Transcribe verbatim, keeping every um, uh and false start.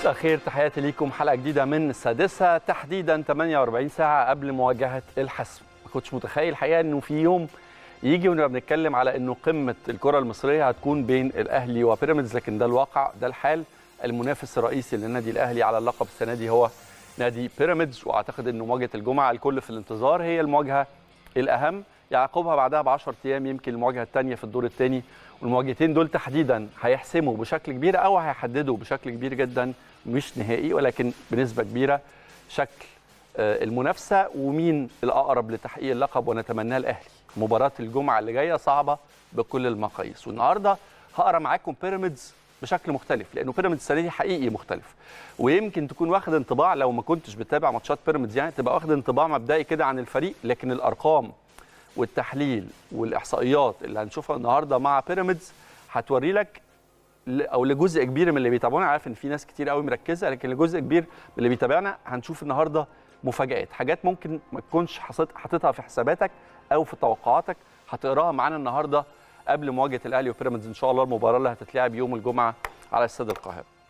مساء الخير، تحياتي ليكم. حلقه جديده من السادسه، تحديدا ثمانية وأربعين ساعه قبل مواجهه الحسم. ما كنتش متخيل الحقيقه انه في يوم يجي ونبقى بنتكلم على انه قمه الكره المصريه هتكون بين الاهلي وبيراميدز، لكن ده الواقع، ده الحال. المنافس الرئيسي للنادي الاهلي على اللقب السنه دي هو نادي بيراميدز، واعتقد انه مواجهه الجمعه الكل في الانتظار هي المواجهه الاهم، يعقبها بعدها ب عشرة ايام يمكن المواجهه الثانيه في الدور الثاني. والمواجهتين دول تحديدا هيحسموا بشكل كبير او هيحددوا بشكل كبير جدا، مش نهائي ولكن بنسبه كبيره، شكل المنافسه ومين الاقرب لتحقيق اللقب، ونتمناه الاهلي. مباراه الجمعه اللي جايه صعبه بكل المقاييس، والنهارده هقرا معاكم بيراميدز بشكل مختلف، لانه بيراميدز السنه دي حقيقي مختلف. ويمكن تكون واخد انطباع، لو ما كنتش بتابع ماتشات بيراميدز يعني تبقى واخد انطباع مبدئي كده عن الفريق، لكن الارقام والتحليل والاحصائيات اللي هنشوفها النهارده مع بيراميدز هتوري لك، او لجزء كبير من اللي بيتابعونا، عارف ان في ناس كتير قوي مركزه، لكن لجزء كبير من اللي بيتابعنا هنشوف النهارده مفاجآت، حاجات ممكن ما تكونش حاططها في حساباتك او في توقعاتك، هتقراها معانا النهارده قبل مواجهه الاهلي وبيراميدز ان شاء الله، المباراه اللي هتتلعب يوم الجمعه على استاد القاهره.